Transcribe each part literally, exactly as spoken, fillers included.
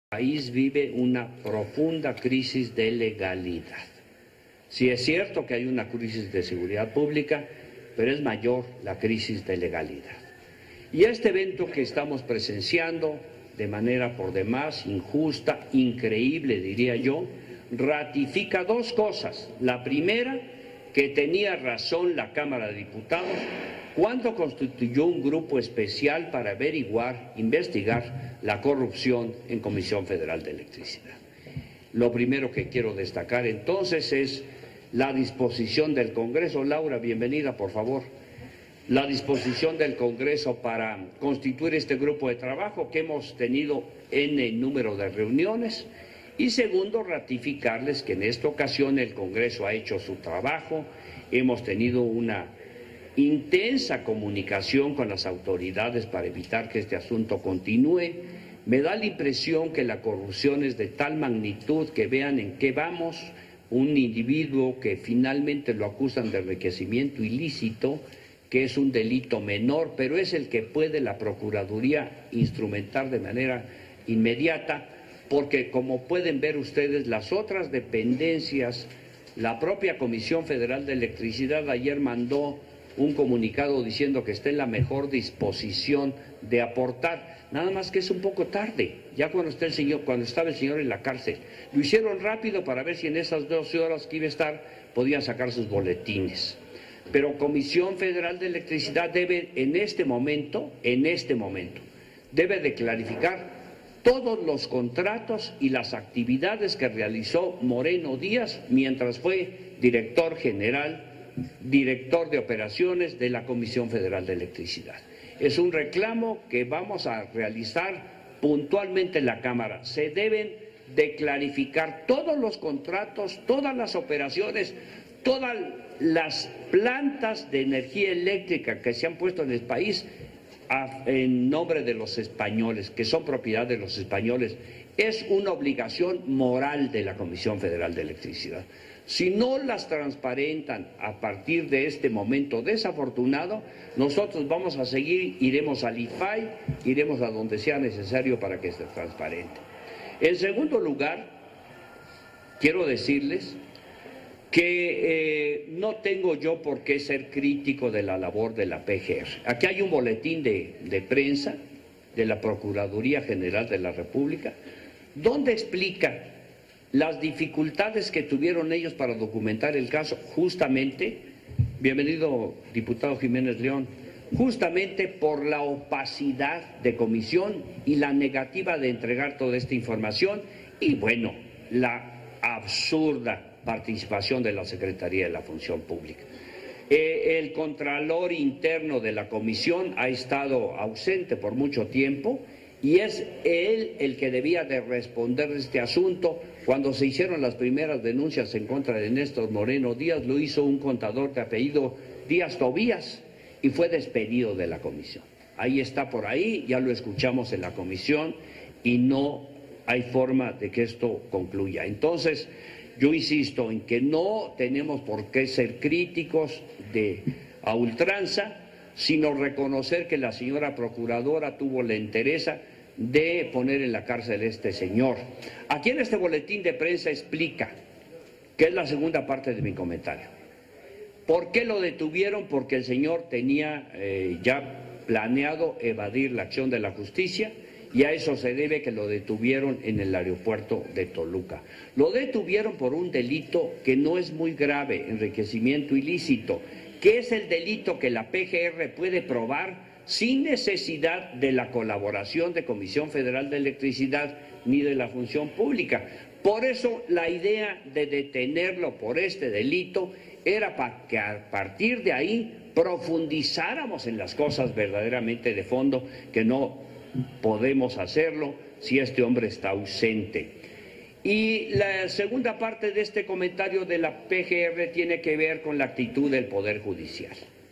país vive una profunda crisis de legalidad. Sí es cierto que hay una crisis de seguridad pública, pero es mayor la crisis de legalidad. Y este evento que estamos presenciando de manera por demás injusta, increíble diría yo, ratifica dos cosas. La primera, que tenía razón la Cámara de Diputados cuando constituyó un grupo especial para averiguar, investigar la corrupción en Comisión Federal de Electricidad. Lo primero que quiero destacar entonces es la disposición del Congreso. Laura, bienvenida, por favor. La disposición del Congreso para constituir este grupo de trabajo, que hemos tenido N número de reuniones. Y segundo, ratificarles que en esta ocasión el Congreso ha hecho su trabajo, hemos tenido una intensa comunicación con las autoridades para evitar que este asunto continúe. Me da la impresión que la corrupción es de tal magnitud que vean en qué vamos. Un individuo que finalmente lo acusan de enriquecimiento ilícito, que es un delito menor, pero es el que puede la Procuraduría instrumentar de manera inmediata, porque como pueden ver ustedes, las otras dependencias, la propia Comisión Federal de Electricidad ayer mandó un comunicado diciendo que está en la mejor disposición de aportar, nada más que es un poco tarde, ya cuando está el señor, cuando estaba el señor en la cárcel. Lo hicieron rápido para ver si en esas doce horas que iba a estar podían sacar sus boletines. Pero Comisión Federal de Electricidad debe en este momento, en este momento, debe de clarificar todos los contratos y las actividades que realizó Moreno Díaz mientras fue director general, director de operaciones de la Comisión Federal de Electricidad. Es un reclamo que vamos a realizar puntualmente en la Cámara. Se deben de clarificar todos los contratos, todas las operaciones, todas las plantas de energía eléctrica que se han puesto en el país a, en nombre de los españoles, que son propiedad de los españoles. Es una obligación moral de la Comisión Federal de Electricidad. Si no las transparentan a partir de este momento desafortunado, nosotros vamos a seguir, iremos al I F A I, iremos a donde sea necesario para que esté transparente. En segundo lugar, quiero decirles que eh, no tengo yo por qué ser crítico de la labor de la P G R. Aquí hay un boletín de, de prensa de la Procuraduría General de la República, donde explica las dificultades que tuvieron ellos para documentar el caso, justamente, bienvenido diputado Jiménez León, justamente por la opacidad de comisión y la negativa de entregar toda esta información y, bueno, la absurda participación de la Secretaría de la Función Pública. Eh, el Contralor Interno de la Comisión ha estado ausente por mucho tiempo y es él el que debía de responder de este asunto. Cuando se hicieron las primeras denuncias en contra de Néstor Moreno Díaz, lo hizo un contador de apellido Díaz Tobías y fue despedido de la comisión. Ahí está por ahí, ya lo escuchamos en la comisión y no hay forma de que esto concluya. Entonces, yo insisto en que no tenemos por qué ser críticos de a ultranza, sino reconocer que la señora procuradora tuvo la entereza de poner en la cárcel a este señor. Aquí en este boletín de prensa explica, que es la segunda parte de mi comentario, ¿por qué lo detuvieron? Porque el señor tenía eh, ya planeado evadir la acción de la justicia y a eso se debe que lo detuvieron en el aeropuerto de Toluca. Lo detuvieron por un delito que no es muy grave, enriquecimiento ilícito, que es el delito que la P G R puede probar sin necesidad de la colaboración de Comisión Federal de Electricidad ni de la Función Pública. Por eso la idea de detenerlo por este delito era para que a partir de ahí profundizáramos en las cosas verdaderamente de fondo, que no podemos hacerlo si este hombre está ausente. Y la segunda parte de este comentario de la P G R tiene que ver con la actitud del Poder Judicial.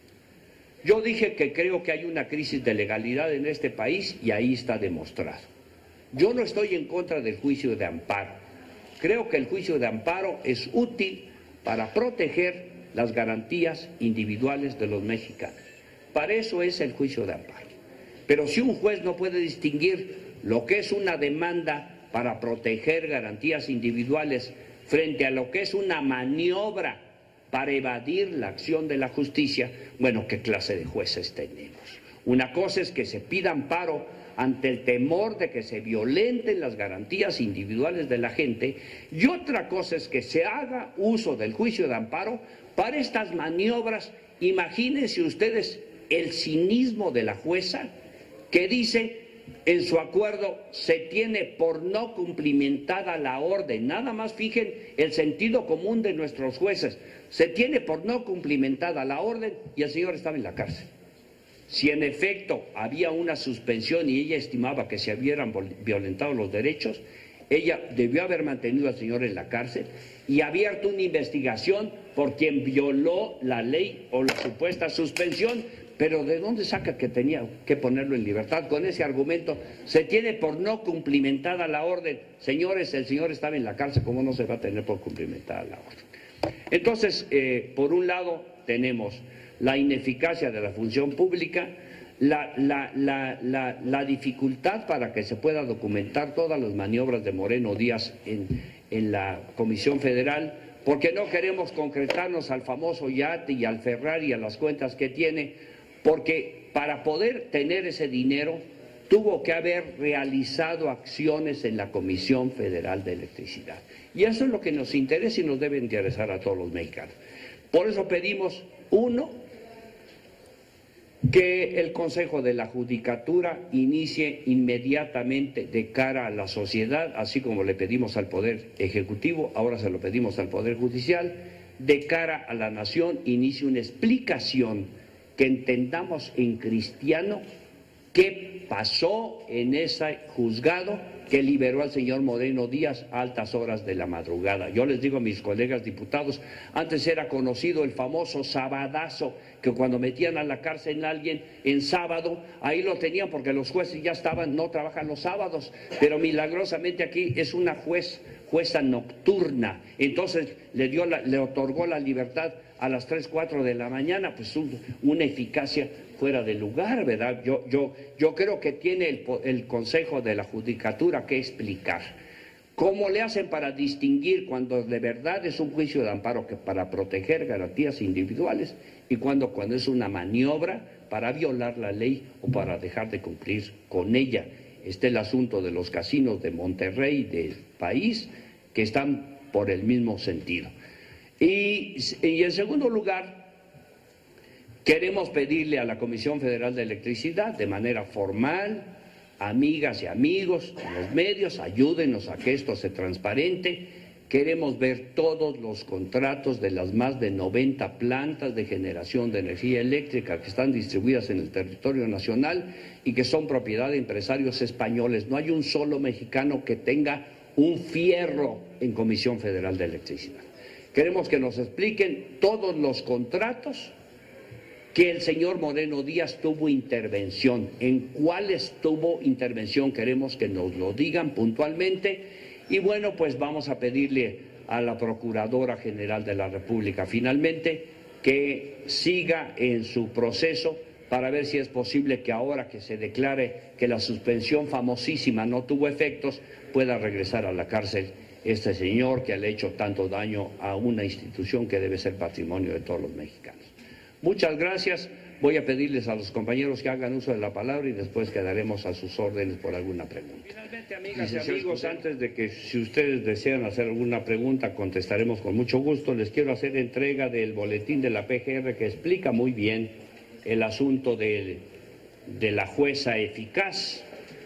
Yo dije que creo que hay una crisis de legalidad en este país y ahí está demostrado. Yo no estoy en contra del juicio de amparo. Creo que el juicio de amparo es útil para proteger las garantías individuales de los mexicanos. Para eso es el juicio de amparo. Pero si un juez no puede distinguir lo que es una demanda para proteger garantías individuales frente a lo que es una maniobra para evadir la acción de la justicia, bueno, ¿qué clase de jueces tenemos? Una cosa es que se pida amparo ante el temor de que se violenten las garantías individuales de la gente, y otra cosa es que se haga uso del juicio de amparo para estas maniobras. Imagínense ustedes el cinismo de la jueza, que dice en su acuerdo se tiene por no cumplimentada la orden. Nada más fijen el sentido común de nuestros jueces. Se tiene por no cumplimentada la orden y el señor estaba en la cárcel. Si en efecto había una suspensión y ella estimaba que se hubieran violentado los derechos, ella debió haber mantenido al señor en la cárcel y abierto una investigación por quien violó la ley o la supuesta suspensión. Pero ¿de dónde saca que tenía que ponerlo en libertad? Con ese argumento, se tiene por no cumplimentada la orden. Señores, el señor estaba en la cárcel, ¿cómo no se va a tener por cumplimentada la orden? Entonces, eh, por un lado, tenemos la ineficacia de la función pública, la, la, la, la, la dificultad para que se pueda documentar todas las maniobras de Moreno Díaz en, en la Comisión Federal, porque no queremos concretarnos al famoso yate y al Ferrari y a las cuentas que tiene, porque para poder tener ese dinero tuvo que haber realizado acciones en la Comisión Federal de Electricidad. Y eso es lo que nos interesa y nos debe interesar a todos los mexicanos. Por eso pedimos, uno, que el Consejo de la Judicatura inicie inmediatamente de cara a la sociedad, así como le pedimos al Poder Ejecutivo, ahora se lo pedimos al Poder Judicial, de cara a la nación, inicie una explicación que entendamos en cristiano qué pasó en ese juzgado que liberó al señor Moreno Díaz a altas horas de la madrugada. Yo les digo a mis colegas diputados, antes era conocido el famoso sabadazo, que cuando metían a la cárcel a alguien en sábado, ahí lo tenían porque los jueces ya estaban, no trabajan los sábados, pero milagrosamente aquí es una juez, jueza nocturna, entonces le, dio la, le otorgó la libertad a las tres, cuatro de la mañana, pues un, una eficacia fuera de lugar, ¿verdad? Yo, yo, yo creo que tiene el, el Consejo de la Judicatura que explicar cómo le hacen para distinguir cuando de verdad es un juicio de amparo que para proteger garantías individuales y cuando, cuando es una maniobra para violar la ley o para dejar de cumplir con ella. Este es el asunto de los casinos de Monterrey, del país, que están por el mismo sentido. Y, y en segundo lugar, queremos pedirle a la Comisión Federal de Electricidad, de manera formal, amigas y amigos, los medios, ayúdenos a que esto se transparente. Queremos ver todos los contratos de las más de noventa plantas de generación de energía eléctrica que están distribuidas en el territorio nacional y que son propiedad de empresarios españoles. No hay un solo mexicano que tenga un fierro en Comisión Federal de Electricidad. Queremos que nos expliquen todos los contratos que el señor Moreno Díaz tuvo intervención, en cuáles tuvo intervención, queremos que nos lo digan puntualmente. Y bueno, pues vamos a pedirle a la Procuradora General de la República finalmente que siga en su proceso para ver si es posible que ahora que se declare que la suspensión famosísima no tuvo efectos, pueda regresar a la cárcel este señor que le ha hecho tanto daño a una institución que debe ser patrimonio de todos los mexicanos. Muchas gracias. Voy a pedirles a los compañeros que hagan uso de la palabra y después quedaremos a sus órdenes por alguna pregunta. Finalmente, amigas y amigos, antes de que si ustedes desean hacer alguna pregunta, contestaremos con mucho gusto. Les quiero hacer entrega del boletín de la P G R que explica muy bien el asunto de, de la jueza eficaz.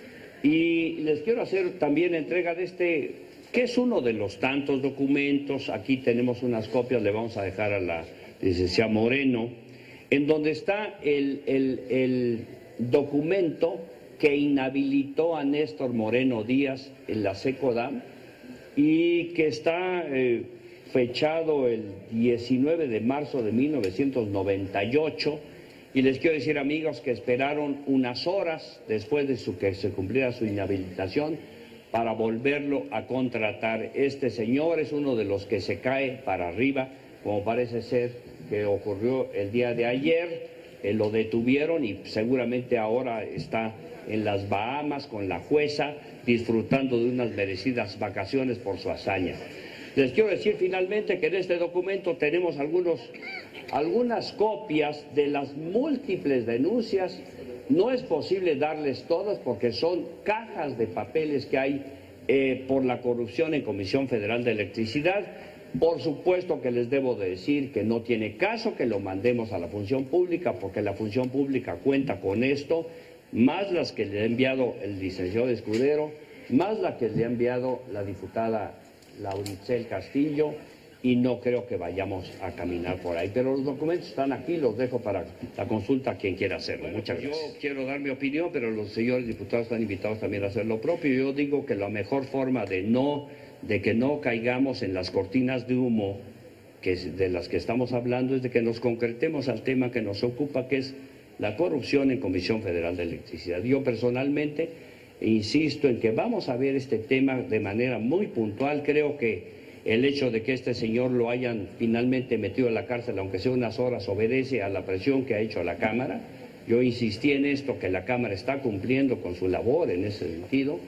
Y les quiero hacer también entrega de este, que es uno de los tantos documentos. Aquí tenemos unas copias, le vamos a dejar a la licenciada Moreno, en donde está el, el, el documento que inhabilitó a Néstor Moreno Díaz en la SECODAM y que está eh, fechado el diecinueve de marzo de mil novecientos noventa y ocho. Y les quiero decir, amigos, que esperaron unas horas después de su, que se cumpliera su inhabilitación para volverlo a contratar. Este señor es uno de los que se cae para arriba, como parece ser que ocurrió el día de ayer, eh, lo detuvieron y seguramente ahora está en las Bahamas con la jueza disfrutando de unas merecidas vacaciones por su hazaña. Les quiero decir finalmente que en este documento tenemos algunos, algunas copias de las múltiples denuncias. No es posible darles todas porque son cajas de papeles que hay eh, por la corrupción en Comisión Federal de Electricidad. Por supuesto que les debo de decir que no tiene caso que lo mandemos a la función pública porque la función pública cuenta con esto, más las que le ha enviado el licenciado Escudero, más la que le ha enviado la diputada Lauricel Castillo, y no creo que vayamos a caminar por ahí. Pero los documentos están aquí, los dejo para la consulta a quien quiera hacerlo. Muchas gracias. Yo quiero dar mi opinión, pero los señores diputados están invitados también a hacer lo propio. Yo digo que la mejor forma de no, de que no caigamos en las cortinas de humo que es de las que estamos hablando es de que nos concretemos al tema que nos ocupa, que es la corrupción en Comisión Federal de Electricidad. Yo personalmente insisto en que vamos a ver este tema de manera muy puntual. Creo que el hecho de que este señor lo hayan finalmente metido en la cárcel, aunque sea unas horas, obedece a la presión que ha hecho la Cámara. Yo insistí en esto, que la Cámara está cumpliendo con su labor en ese sentido.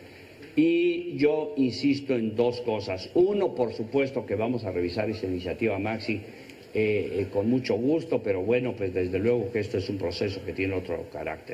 Y yo insisto en dos cosas. Uno, por supuesto que vamos a revisar esa iniciativa Maxi eh, eh, con mucho gusto, pero bueno, pues desde luego que esto es un proceso que tiene otro carácter.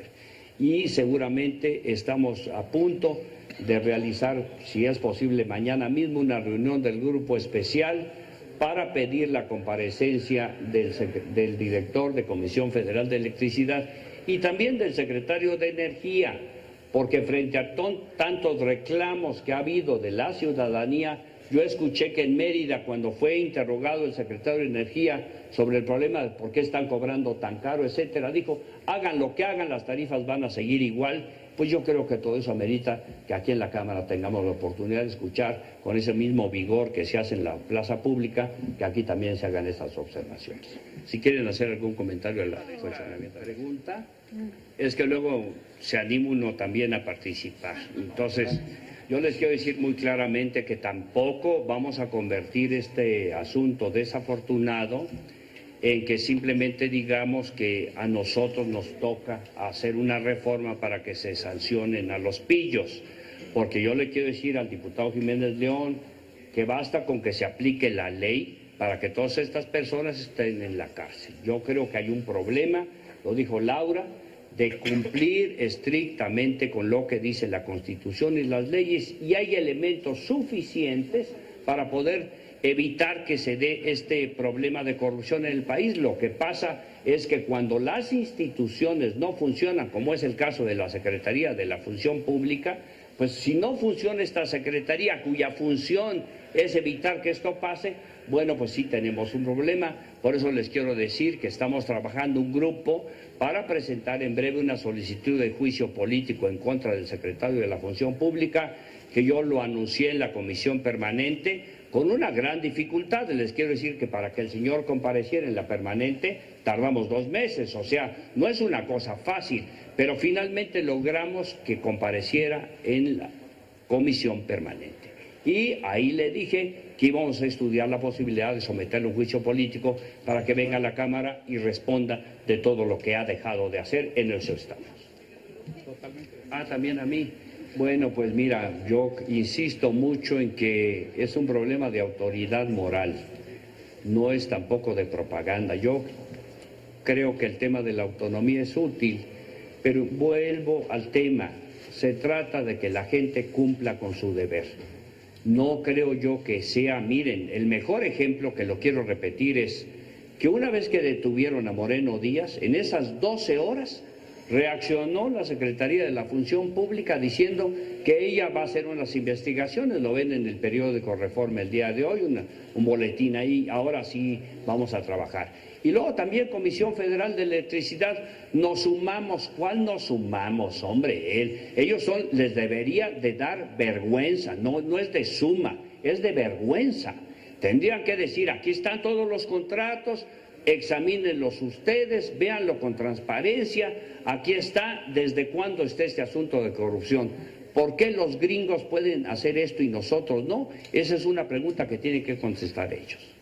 Y seguramente estamos a punto de realizar, si es posible, mañana mismo una reunión del grupo especial para pedir la comparecencia del, del director de Comisión Federal de Electricidad y también del secretario de Energía, porque frente a tantos reclamos que ha habido de la ciudadanía, yo escuché que en Mérida, cuando fue interrogado el secretario de Energía sobre el problema de por qué están cobrando tan caro, etcétera, dijo, hagan lo que hagan, las tarifas van a seguir igual. Pues yo creo que todo eso amerita que aquí en la Cámara tengamos la oportunidad de escuchar con ese mismo vigor que se hace en la plaza pública, que aquí también se hagan estas observaciones. Si quieren hacer algún comentario a la pregunta, es que luego se anima uno también a participar. Entonces, yo les quiero decir muy claramente que tampoco vamos a convertir este asunto desafortunado en que simplemente digamos que a nosotros nos toca hacer una reforma para que se sancionen a los pillos, porque yo le quiero decir al diputado Jiménez León que basta con que se aplique la ley para que todas estas personas estén en la cárcel. Yo creo que hay un problema, lo dijo Laura, de cumplir estrictamente con lo que dice la Constitución y las leyes, y hay elementos suficientes para poder evitar que se dé este problema de corrupción en el país. Lo que pasa es que cuando las instituciones no funcionan, como es el caso de la Secretaría de la Función Pública, pues si no funciona esta Secretaría, cuya función es evitar que esto pase, bueno, pues sí tenemos un problema. Por eso les quiero decir que estamos trabajando un grupo para presentar en breve una solicitud de juicio político en contra del secretario de la Función Pública, que yo lo anuncié en la comisión permanente, con una gran dificultad. Les quiero decir que para que el señor compareciera en la permanente tardamos dos meses, o sea, no es una cosa fácil, pero finalmente logramos que compareciera en la comisión permanente. Y ahí le dije que íbamos a estudiar la posibilidad de someterle a un juicio político para que venga a la Cámara y responda de todo lo que ha dejado de hacer. En eso estamos. Ah, también a mí. Bueno, pues mira, yo insisto mucho en que es un problema de autoridad moral, no es tampoco de propaganda. Yo creo que el tema de la autonomía es útil, pero vuelvo al tema, se trata de que la gente cumpla con su deber. No creo yo que sea, miren, el mejor ejemplo que lo quiero repetir es que una vez que detuvieron a Moreno Díaz, en esas doce horas, reaccionó la Secretaría de la Función Pública diciendo que ella va a hacer unas investigaciones, lo ven en el periódico Reforma el día de hoy, una, un boletín ahí, ahora sí vamos a trabajar. Y luego también Comisión Federal de Electricidad, nos sumamos. ¿Cuál nos sumamos, hombre? Él, ellos son, les debería de dar vergüenza, no, no es de suma, es de vergüenza. Tendrían que decir, aquí están todos los contratos, examínenlos ustedes, véanlo con transparencia, aquí está, desde cuándo está este asunto de corrupción. ¿Por qué los gringos pueden hacer esto y nosotros no? Esa es una pregunta que tienen que contestar ellos.